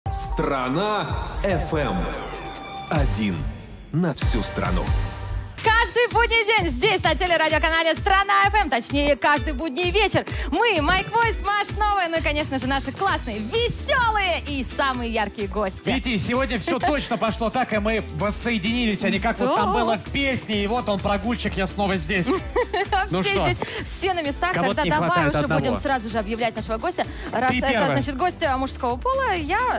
Страна FM. Один на всю страну. Каждый будний день здесь, на телерадиоканале «Страна FM», точнее, каждый будний вечер. Мы, Майк Войс, Маш Новая, ну и, конечно же, наши классные, веселые и самые яркие гости. Вити, сегодня все точно пошло так, и мы воссоединились, а не как вот там было в песне, и вот он, прогульчик, я снова здесь. Ну что? Здесь все на местах, тогда давай уже будем сразу же объявлять нашего гостя. Раз это, значит, гость мужского пола,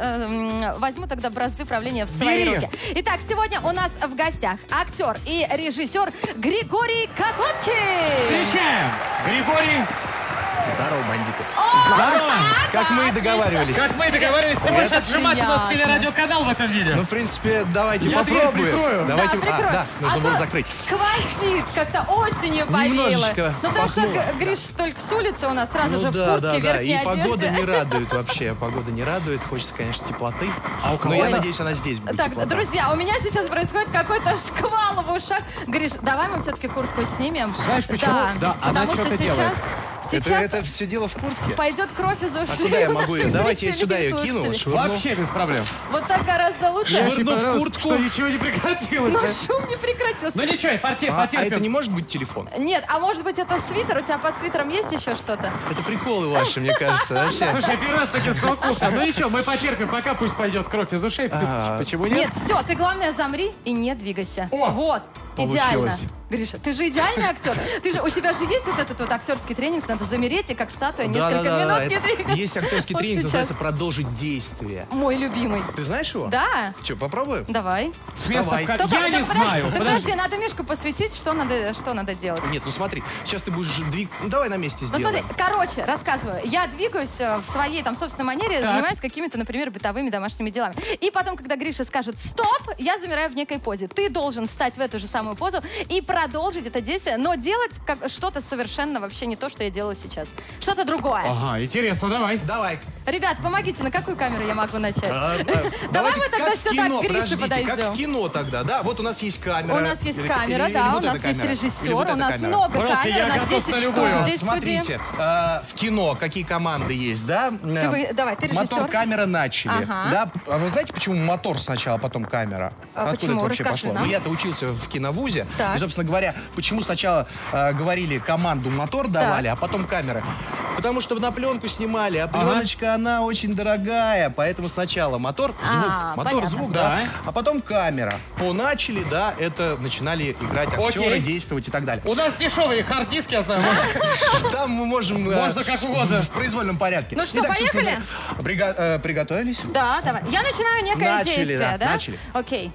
я возьму тогда бразды правления в свои руки. Итак, сегодня у нас в гостях актер и режиссер Григорий Кокоткин. Встречаем! Григорий. Здорово, бандиты. Здорово! Как мы и договаривались. Как мы и договаривались. Ты можешь отжимать у нас телерадиоканал в этом виде. Ну, в принципе, давайте попробуем. Давайте, да, нужно было закрыть. Сквозит, как-то осенью повеяло. Немножечко Ну, потому что Гриш только с улицы у нас сразу же в куртке, верхней одежде. И погода не радует вообще. Погода не радует. Хочется, конечно, теплоты. Но я надеюсь, она здесь будет. Так, друзья, у меня сейчас происходит какой-то шквал в ушах. Гриш, давай мы все-таки куртку снимем. Знаешь почему? Да, она что-то делает. Сейчас это все дело в куртке? Пойдет кровь из ушей. А куда я могу ее? Давайте я сюда ее кину. Вообще без проблем. Вот так гораздо лучше. Швырну в куртку. Что ничего не прекратилось. Но шум не прекратился. Ну ничего, потерпим. А это не может быть телефон? Нет, а может быть это свитер? У тебя под свитером есть еще что-то? Это приколы ваши, мне кажется, вообще. Слушай, первый раз таки столкнулся. Ну ничего, мы потерпим, пока пусть пойдет кровь из ушей. Почему нет? Нет, все, ты главное замри и не двигайся. Вот, идеально. Гриша, ты же идеальный актер. У тебя же есть вот этот вот актерский тренинг, надо замереть и как статуя несколько минут не двигаться. Есть актерский тренинг, называется «Продолжить действие». Мой любимый. Ты знаешь его? Да. Что, попробуем? Давай. С места в карьеру. Я не знаю. Подожди, надо Мишку посвятить, что надо делать. Нет, ну смотри, сейчас ты будешь двигаться. Ну давай на месте сделаем. Ну смотри, короче, рассказываю. Я двигаюсь в своей там собственной манере, занимаюсь какими-то, например, бытовыми домашними делами. И потом, когда Гриша скажет «стоп», я замираю в некой позе. Ты должен встать в эту же самую позу и продолжить это действие, но делать как что-то совершенно вообще не то, что я делала сейчас. Что-то другое. Ага, интересно, давай. Давай. Ребят, помогите, на какую камеру я могу начать? Давай мы тогда сюда к Грише подойдем. Как в кино тогда, да? Вот у нас есть камера. У нас есть камера, да, у нас есть режиссер, у нас много камер, у нас 10 штук здесь. Смотрите, в кино какие команды есть, да? Давай, ты режиссер. Мотор, камера, начали. Да? А вы знаете, почему мотор сначала, потом камера? Откуда это вообще пошло? Ну, я-то учился в киновузе. И, собственно говоря, почему сначала говорили команду мотор давали, а потом камера? Потому что на пленку снимали, а пленочка, она очень дорогая, поэтому сначала мотор, звук, мотор, звук, да, а потом камера. Начали, да, это начинали играть актеры, действовать и так далее. У нас дешевые хард-диски, я знаю. Там мы можем... Можно как угодно. В произвольном порядке. Ну что, поехали? Приготовились? Да, давай. Я начинаю некое действие, да? Начали. Окей.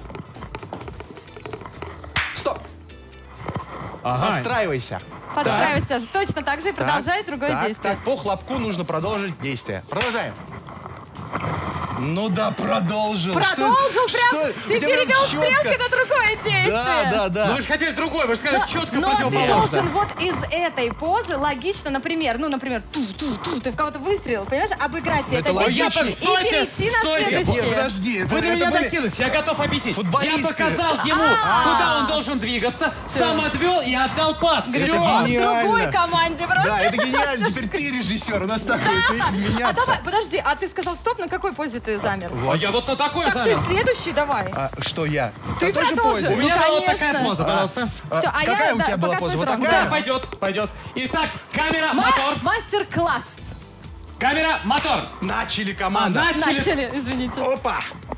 Стоп! Подстраивайся. Подстраивайся точно так же и продолжай другое действие. По хлопку нужно продолжить действие. Продолжаем. Ну да, продолжил. Продолжил прям? Ты перевел стрелки на другое действие. Да. Ну вы же хотели другое, вы же сказали четко противоположное. Но ты должен вот из этой позы логично, например, ты в кого-то выстрелил, понимаешь, обыграть это действие и перейти на следующее. Подожди, вы на меня накинулись, я готов объяснить. Я показал ему, куда он должен двигаться, сам отвел и отдал пас. Все. В другой команде просто. Да, это гениально. Теперь ты режиссер, у нас так будет меняться. Подожди, а ты сказал стоп, на какой позе ты замер? А я вот на такой замер. Так ты следующий давай. Что я? Ты продолжи. У меня была вот такая поза, пожалуйста. Все, какая у тебя была поза? Вот такая? Да, пойдет. Итак, камера, мотор. Мастер-класс. Камера, мотор. Начали, команда. Начали, извините. Опа.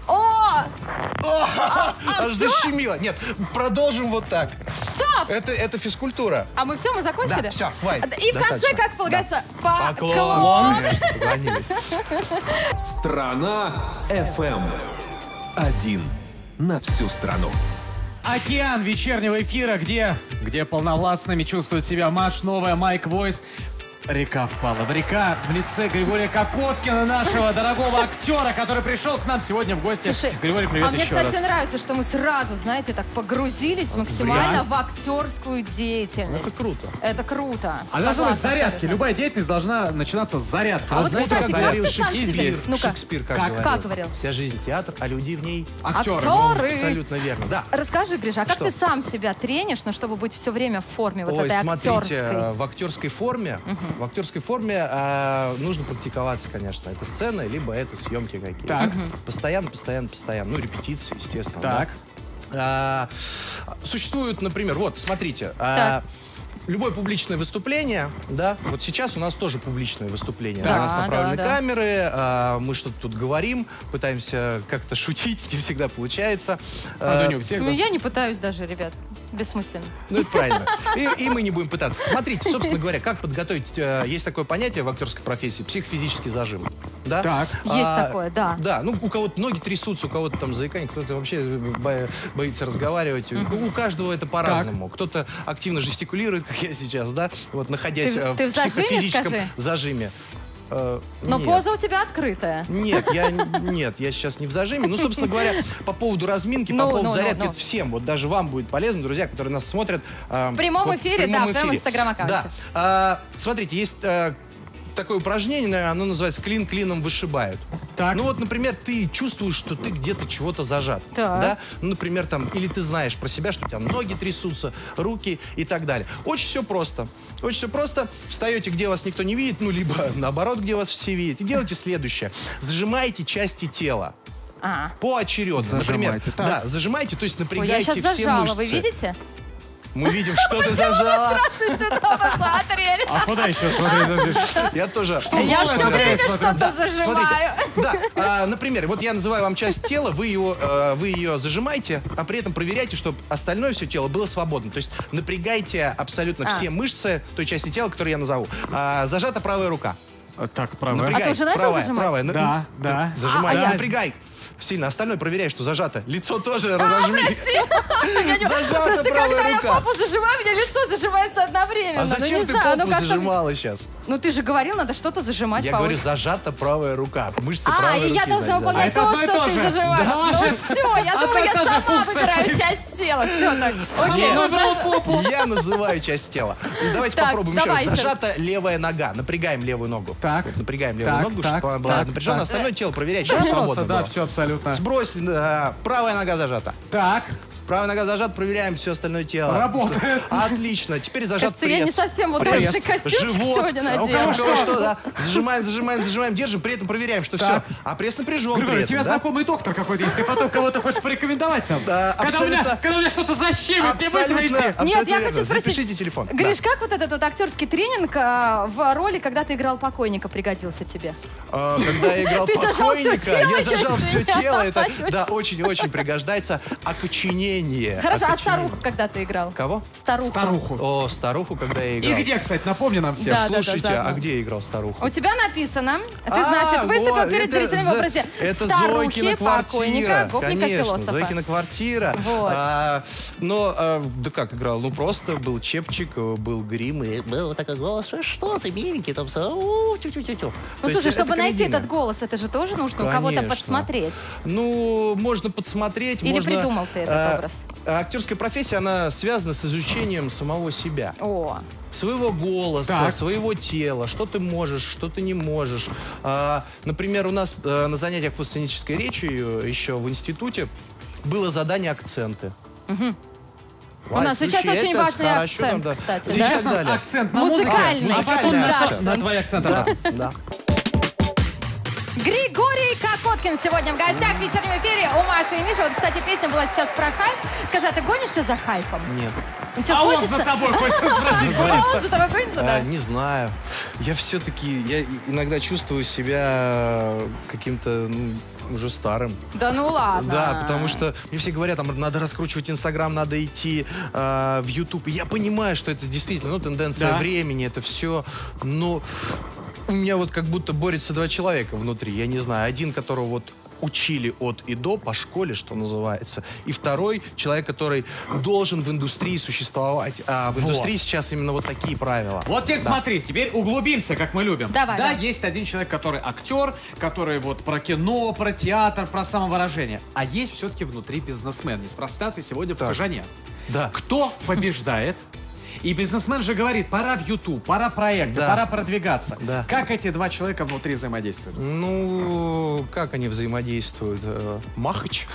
Аж защемило. Нет, продолжим вот так. Стоп! Это физкультура. А мы закончили? Да, все, хватит. И в конце, как полагается, поклон. Страна FM. Один на всю страну. Океан вечернего эфира, где полновластными чувствует себя Маш Новая, Майк Войс. Река впала в река в лице Григория Кокоткина, нашего дорогого актера, который пришел к нам сегодня в гости. Слушай, Григорий, привет мне, еще раз. кстати, нравится, что мы сразу, знаете, так погрузились максимально в актерскую деятельность. Это круто. Это круто. А должна быть зарядки. Любая деятельность должна начинаться с зарядки. А вот знаете, как говорил Шекспир? Ну-ка. Шекспир как говорил? Вся жизнь театр, а люди в ней актеры. Абсолютно верно, да. Расскажи, Гриша, а как ты сам себя тренишь, чтобы быть все время в форме вот этой актерской? Смотрите, в актерской форме В актерской форме нужно практиковаться, конечно. Это сцена, либо это съемки какие-то. Так. Постоянно. Ну, репетиции, естественно. Так. Да. Существуют, например, вот, смотрите. Любое публичное выступление, да, вот сейчас у нас тоже публичное выступление. Да, на нас направлены да. камеры, мы что-то тут говорим, пытаемся как-то шутить, не всегда получается. Ну, я не пытаюсь даже, ребят. Бессмысленно. Ну, это правильно. И мы не будем пытаться. Смотрите, собственно говоря, как подготовить... Есть такое понятие в актерской профессии — психофизический зажим. Да? Так. Есть такое, да. Да, ну, у кого-то ноги трясутся, у кого-то там заикание, кто-то вообще боится разговаривать. У каждого это по-разному. Кто-то активно жестикулирует, как я сейчас, да, вот находясь в психофизическом зажиме. Но поза у тебя открытая. Нет, я сейчас не в зажиме. Ну, собственно говоря, по поводу разминки, по поводу зарядки, это всем, вот даже вам будет полезно, друзья, которые нас смотрят. В прямом эфире, да, в твоем инстаграм-аккаунте. Да. Смотрите, есть такое упражнение, оно называется «клин клином вышибают». Так. Ну вот, например, ты чувствуешь, что ты где-то чего-то зажат. Так. Да? Ну, например, там, или ты знаешь про себя, что у тебя ноги трясутся, руки и так далее. Очень все просто. Очень все просто. Встаете, где вас никто не видит, ну, либо наоборот, где вас все видят. И делайте следующее. Зажимаете части тела. Поочередно. Например, да, зажимайте, то есть напрягаете все мышцы. Я сейчас зажала, вы видите? Мы видим, что ты зажала. А куда еще смотреть? Я тоже. Я все время что-то зажимаю. Да, например, вот я называю вам часть тела, вы ее зажимаете, а при этом проверяйте, чтобы остальное все тело было свободно. То есть напрягайте абсолютно все мышцы той части тела, которую я назову. Зажата правая рука. Так, правая. А ты уже начал зажимать? Правая. Да. Зажимай, напрягай. Сильно. Остальное проверяй, что зажато. Лицо тоже разожми. Зажата правая рука. Когда я попу зажимаю, у меня лицо зажимается одновременно. А зачем ты попу зажимала сейчас? Ну ты же говорил, надо что-то зажимать. Я говорю, зажата правая рука. Мышцы правой руки. И я должна выполнять то, что ты зажимаешь. Ну все, я думаю, я сама выбираю часть тела. Все так. Окей. Я называю часть тела. Давайте попробуем еще раз. Зажата левая нога. Напрягаем левую ногу. Так. Напрягаем левую ногу, чтобы она была напряжена. Остальное тело проверяйте, чтобы свободно было. Да, все абсолютно. Сбросили, правая нога зажата. Так. Правая нога зажата, проверяем все остальное тело. Работает. Отлично. Теперь зажат Кажется, пресс. я не совсем вот хороший костюмчик сегодня надела. Что, да. Зажимаем, держим, при этом проверяем, что все. А пресс напряжен. Григорий, у тебя знакомый доктор какой-то есть. Ты потом кого-то хочешь порекомендовать там? Когда у меня что-то защемит, не выйти. Нет, я хочу спросить. Запишите телефон. Гриш, как вот этот вот актерский тренинг в роли, когда ты играл покойника, пригодился тебе? Когда я играл покойника, я зажал все тело. Это, да, очень-очень пригождается. Окоченение. Хорошо, а старуху когда ты играл? Кого? Старуху. О, старуху, когда я играл. И где, кстати, напомни нам всем. Да, Слушайте, а где я играл старуху? У тебя написано, ты, значит, выступил перед зрителями в образе это старухи, покойника, гопника, конечно, философа. Зойкина квартира. Вот. Да как играл? Ну, просто был чепчик, был грим, и был такой голос, что ты, миленький, там все. Ну, слушай, чтобы найти этот голос, это же тоже нужно у кого-то подсмотреть. Ну, можно подсмотреть, Или придумал ты этот образ? Актерская профессия, она связана с изучением самого себя. О. Своего голоса, своего тела, что ты можешь, что ты не можешь. Например, у нас на занятиях по сценической речи еще в институте было задание акценты. У нас сейчас очень важный акцент, кстати. Сейчас у нас акцент на музыке, музыкальный. А потом Да. на твой акцент. Да. Григорий Кокоткин сегодня в гостях в вечернем эфире у Маши и Миши. Вот, кстати, песня была сейчас про хайп. Скажи, а ты гонишься за хайпом? Нет. Он за тобой хочется спросить. Он за тобой гонится, да? Не знаю. Я все-таки, я иногда чувствую себя каким-то, уже старым. Да ну ладно. Да, потому что мне все говорят, там надо раскручивать Инстаграм, надо идти в Ютуб. И я понимаю, что это действительно, тенденция времени, это все, но у меня вот как будто борются два человека внутри. Я не знаю, один, которого вот учили от и до по школе, что называется, и второй человек, который должен в индустрии существовать. А в индустрии сейчас именно вот такие правила. Вот теперь смотри, теперь углубимся, как мы любим. Давай, да, есть один человек, который актер, который вот про кино, про театр, про самовыражение. А есть все-таки внутри бизнесмен. Неспроста ты сегодня в Кожане. Да. Кто побеждает? И бизнесмен же говорит, пора в YouTube, пора проекты, пора продвигаться. Да. Как эти два человека внутри взаимодействуют? Ну, как они взаимодействуют? Махач.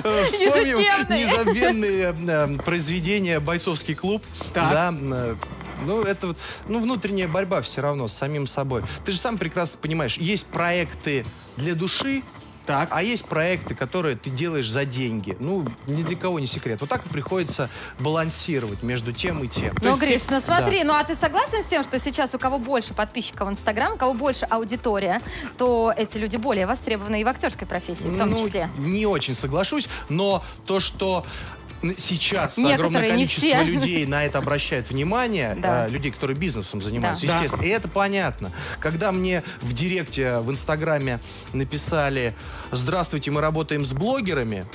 Вспомним Ежедневные. незабвенные произведения «Бойцовский клуб». Да, Ну, это вот, внутренняя борьба все равно с самим собой. Ты же сам прекрасно понимаешь, есть проекты для души, так. А есть проекты, которые ты делаешь за деньги. Ну, ни для кого не секрет. Вот так и приходится балансировать между тем и тем. Ну, Гриш, ну смотри, ну а ты согласен с тем, что сейчас у кого больше подписчиков в Инстаграм, у кого больше аудитория, то эти люди более востребованы и в актерской профессии в том числе? Не очень соглашусь, но то, что сейчас некоторые, огромное количество людей на это обращает внимание, да. людей, которые бизнесом занимаются, Да. естественно. И это понятно. Когда мне в директе в Инстаграме написали: «Здравствуйте, мы работаем с блогерами»,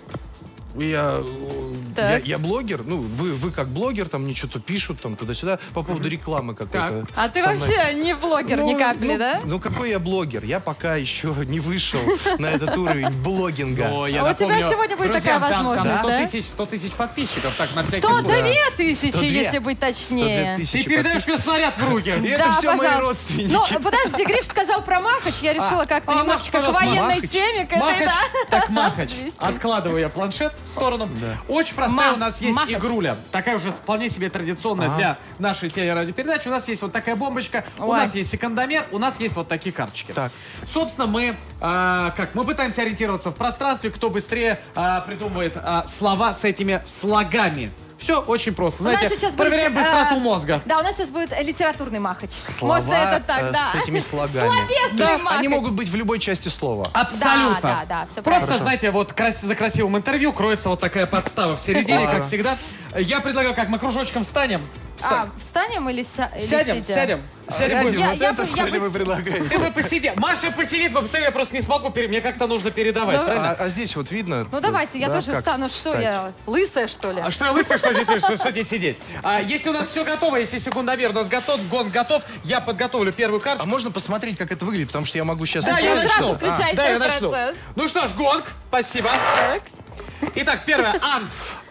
я блогер, ну, вы как блогер, там мне что-то пишут, там туда-сюда, по поводу рекламы какой-то. А ты вообще не блогер ни капли, да? Ну, какой я блогер? Я пока еще не вышел на этот уровень блогинга. У тебя сегодня будет такая возможность, да? 100 тысяч подписчиков, так, на всякий случай. 102 тысячи, если быть точнее. Ты передаешь мне снаряд в руки. И это все мои родственники. Ну, подожди, Гриш сказал про Махач, я решила как-то немножечко к военной теме. Так, Махач. Откладываю я планшет в сторону. Очень простая у нас есть игруля. Такая уже вполне себе традиционная для нашей телерадиопередачи. У нас есть вот такая бомбочка, у нас есть секундомер, у нас есть вот такие карточки. Так. Собственно, мы пытаемся ориентироваться в пространстве, кто быстрее придумывает слова с этими слогами. Все очень просто. Знаете, проверяем быстроту мозга. Да, у нас сейчас будет литературный Махач. Слова Может, это так, да. с этими слогами. Словесный Махач. Они могут быть в любой части слова. Абсолютно. Да, все просто, правильно. знаете, вот за красивым интервью кроется вот такая подстава в середине, как всегда. Я предлагаю, как мы кружочком встанем. Встанем или сядем? сядем? Сядем, вот это что ли вы предлагаете? Ты бы посиди. Маша посидит, я просто не смогу, мне как-то нужно передавать, правильно? А здесь вот видно? Ну давайте, я тоже встану. Что я, лысая, что ли? А что я лысая, что здесь сидеть? Если у нас все готово, если секундомер у нас готов, гонг готов, я подготовлю первую карточку. А можно посмотреть, как это выглядит? Потому что я могу сейчас... Да, я начну. Включайся в процесс. Ну что ж, гонг, спасибо. Итак, первое, ант.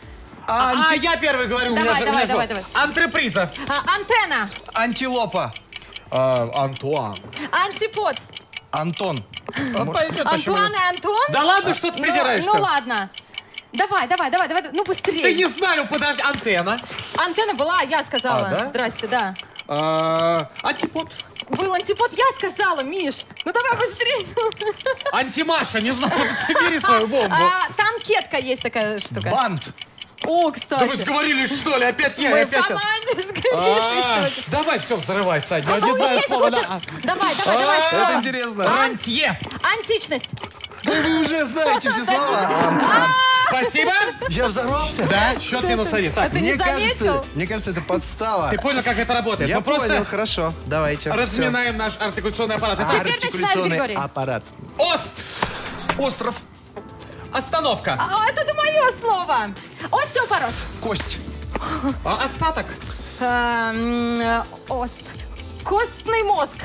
Я первый говорю, у меня Давай. Антреприза. Антенна. Антилопа. Антуан. Антипод. Антон. Антуан и Антон? Да ладно, что ты придираешься? Ну ладно. Давай, ну быстрее. Ты не знаю, подожди, антенна. Антенна была, я сказала. Да? Здрасте, да. Антипод. Был антипод, я сказала, Миш. Ну давай быстрее. Антимаша, не знаю, собери свою бомбу. Танкетка есть такая штука. Бант. О, кстати. Да вы сговорились, что ли? Опять я, Мы в команде с Гришей. Давай, все, взрывай, Сань. Я не знаю слова. Давай. Это интересно. Рантье. Античность. Вы уже знаете все слова. Спасибо. Я взорвался? Да, счет -1. Так, Ты не заметил? Мне кажется, это подстава. ты понял, как это работает? Я Мы просто понял, хорошо. Давайте. разминаем наш артикуляционный аппарат. Теперь начинаем, Артикуляционный Григорий. аппарат. Ост. Остров. Остановка. Это мое слово. Остеопороз. Кость. Остаток. Костный мозг.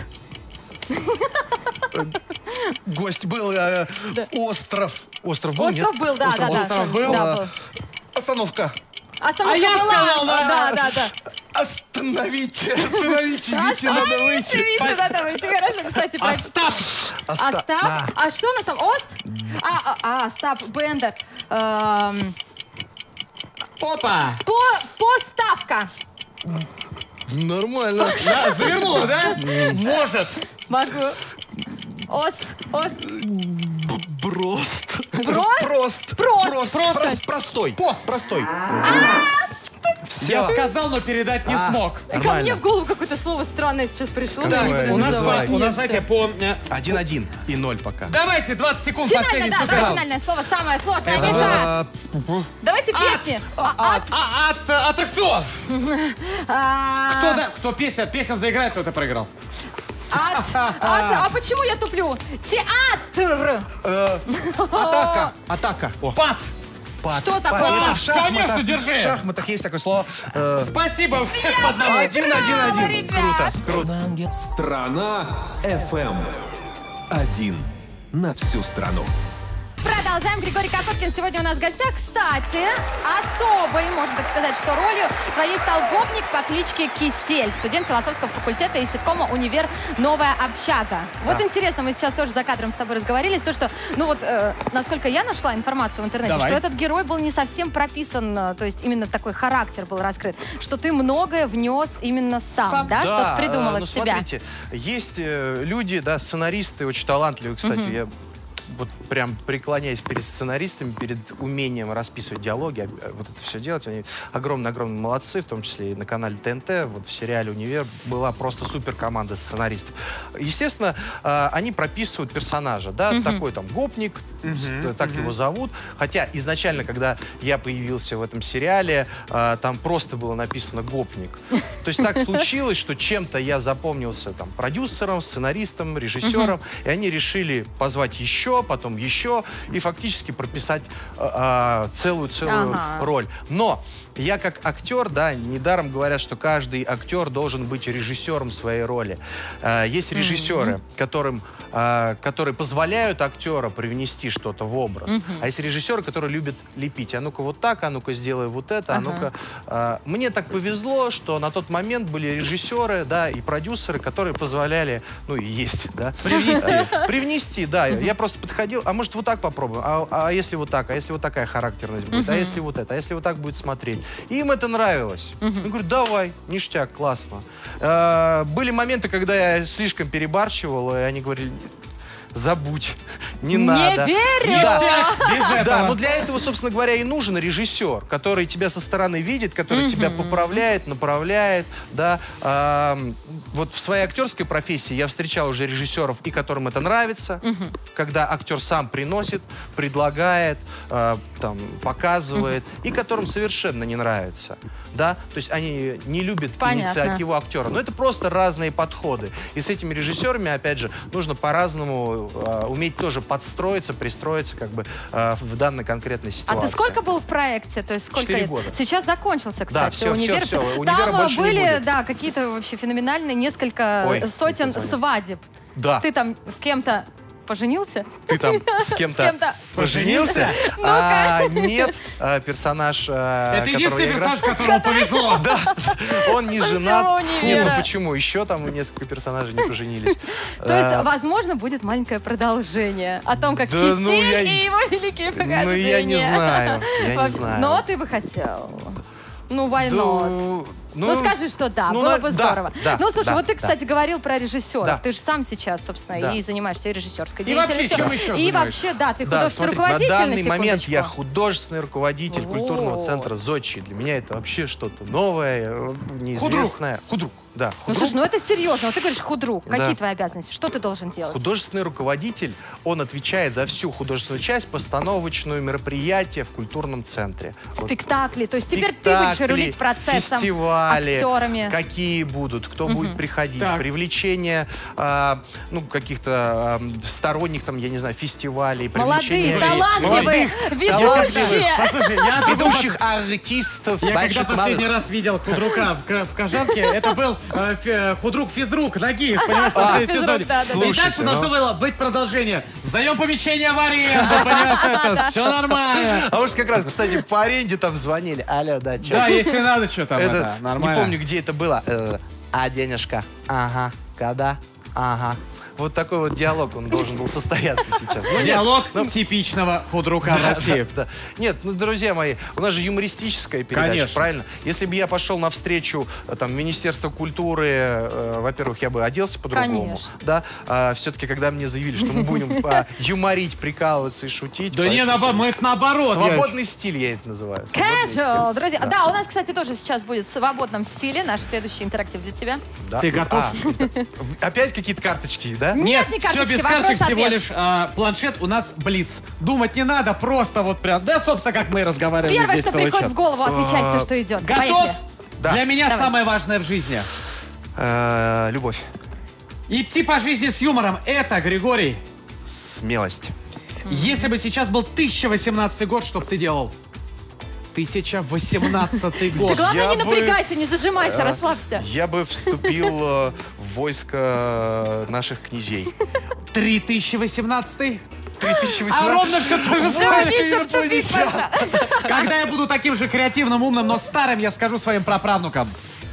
Гость был. Остров. Остров был, нет? Остров был, да. Остров был. Да, был. Остановка. Остановка я была. сказал, Да. Остановите, Витя, надо выйти. Витя, надо выйти. Хорошо, кстати. Остап. Остап? А что у нас там? Ост? Остап, Бендер. Опа. Поставка. Нормально. Да, завернула, да? Может. Могу. Ост. Простой. Простой. Я сказал, но передать не смог. Ко мне в голову какое-то слово странное сейчас пришло. Да, у нас, знаете, по... 1-1 и 0 пока. Давайте 20 секунд Финальное, последний да, давай финальное слово, самое сложное. Миша, давайте песни. Аттракцион. Кто песен заиграет, кто-то проиграл. А почему я туплю? Театр. Атака. Пат. Что такое? Конечно, держи. В шахматах есть такое слово. Спасибо всем по одному. 1-1. Круто. Страна FM. 1 на всю страну. Продолжаем. продолжаем. Григорий Кокоткин сегодня у нас в гостях. Кстати, особой, можно так сказать, что ролью твоей стал гопник по кличке Кисель, студент философского факультета и ситкома «Универ. Новая общага». Вот интересно, мы сейчас тоже за кадром с тобой разговорились, то, что, ну вот, насколько я нашла информацию в интернете, что этот герой был не совсем прописан, то есть именно такой характер был раскрыт, что ты многое внес именно сам, да, что-то придумал от себя. Смотрите, есть люди, да, сценаристы, очень талантливые, кстати, я вот прям преклоняюсь перед сценаристами, перед умением расписывать диалоги, вот это все делать. Они огромно-огромно молодцы, в том числе и на канале ТНТ. Вот в сериале «Универ» была просто супер команда сценаристов. Естественно, они прописывают персонажа, да, такой там гопник, так его зовут. Хотя изначально, когда я появился в этом сериале, там просто было написано «гопник». То есть так случилось, что чем-то я запомнился там продюсером, сценаристом, режиссером, и они решили позвать еще, потом еще, и фактически прописать целую роль. Но я как актер, да, недаром говорят, что каждый актер должен быть режиссером своей роли. Есть режиссеры, которые позволяют актера привнести что-то в образ. А есть режиссеры, которые любят лепить. А ну-ка вот так, а ну-ка сделай вот это, а ну-ка... Мне так повезло, что на тот момент были режиссеры, да, и продюсеры, которые позволяли, ну и есть, да. Привнести, да. Я просто подходил, а может вот так попробуем, а если вот так, а если вот такая характерность будет, а если вот это, а если вот так будет смотреть. И им это нравилось. Я говорю, давай, ништяк, классно. Были моменты, когда я слишком перебарщивал, и они говорили... Забудь, не надо. Не верю! Да, но для этого, собственно говоря, и нужен режиссер, который тебя со стороны видит, который тебя поправляет, направляет, да. Вот в своей актерской профессии я встречал уже режиссеров, и которым это нравится, когда актер сам приносит, предлагает, там, показывает, и которым совершенно не нравится, да. То есть они не любят инициативу актера. Но это просто разные подходы. И с этими режиссерами, опять же, нужно по-разному уметь тоже подстроиться, пристроиться как бы в данной конкретной ситуации. А ты сколько был в проекте? То есть сколько 4 года. Сейчас закончился, кстати, да, все, «Универ». Все. Там были, да, какие-то вообще феноменальные несколько сотен свадеб. Да. Ты там с кем-то поженился? Ты там с кем-то поженился? Нет, персонаж, это единственный персонаж, которому повезло. Да, он не женат. Нет, ну почему? Еще там несколько персонажей не поженились. То есть, возможно, будет маленькое продолжение о том, как Кисель и его великие похождения. Ну, я не знаю, Но ты бы хотел. Ну, why not? Ну, скажи, что да, было бы здорово. Ну, слушай, вот ты, кстати, говорил про режиссеров. Ты же сам сейчас, собственно, и занимаешься режиссерской деятельностью. И вообще, чем еще И вообще, да, ты художественный руководитель, на данный момент я художественный руководитель культурного центра «Зодчий». Для меня это вообще что-то новое, неизвестное. Худрук. Да, ну, слушай, ну это серьезно. Вот ты говоришь худрук. Какие твои обязанности? Что ты должен делать? Художественный руководитель, он отвечает за всю художественную часть, постановочную, мероприятия в культурном центре. Спектакли. То есть теперь ты будешь рулить процессом, фестивали, актерами. Какие будут, кто будет приходить. Привлечение каких-то сторонних, там, я не знаю, фестивалей. Молодые, талантливые, ведущие. Послушай, я ведущих артистов. Я когда последний раз видел худрука в Кожанке, это был худрук-физрук Нагиев, понимаешь, в последнем сезоне. И дальше должно было быть продолжение. Сдаем помещение в аренду, понимаешь, все нормально. А уж как раз, кстати, по аренде там звонили. Алло, да, что? Да, если надо, что там, это нормально. Не помню, где это было. А денежка? Ага. Когда? Ага. Вот такой вот диалог, он должен был состояться сейчас. Диалог типичного худрука в России. Нет, ну, друзья мои, у нас же юмористическая передача, правильно? Если бы я пошел навстречу там Министерства культуры, во-первых, я бы оделся по-другому. Да? Все-таки, когда мне заявили, что мы будем юморить, прикалываться и шутить. Да не, мы это наоборот. Свободный стиль я это называю. Casual, друзья. Да, у нас, кстати, тоже сейчас будет в свободном стиле наш следующий интерактив для тебя. Ты готов? Опять какие-то карточки, да? Нет, не все без карточек, всего лишь планшет. У нас блиц. Думать не надо, просто вот прям. Да, собственно, как мы и разговаривали Первое, здесь что приходит в голову, отвечай все, что идет. Готов? Поехали. Да. Для меня самое важное в жизни. Любовь. Идти по жизни с юмором — это, Григорий... Смелость. Если бы сейчас был 1018 год, что бы ты делал? 1018 год. Ты, главное, не напрягайся, не зажимайся, расслабься. Я бы вступил в войско наших князей. 3018? 3018. А ровно все то же самое. Когда я буду таким же креативным, умным, но старым, я скажу своим праправнукам.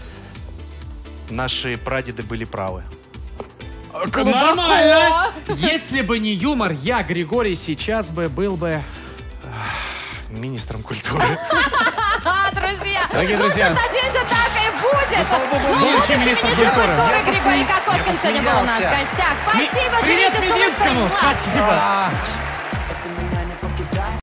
Наши прадеды были правы. Нормально. Если бы не юмор, я, Григорий, сейчас бы был бы... министром культуры. Друзья, дорогие друзья, надеемся, так и будет. Слава богу, будущий министр культуры культуры Григорий Кокоткин сегодня был у нас в гостях. Спасибо, Привет живите с улыбкой. Мединскому. Спасибо.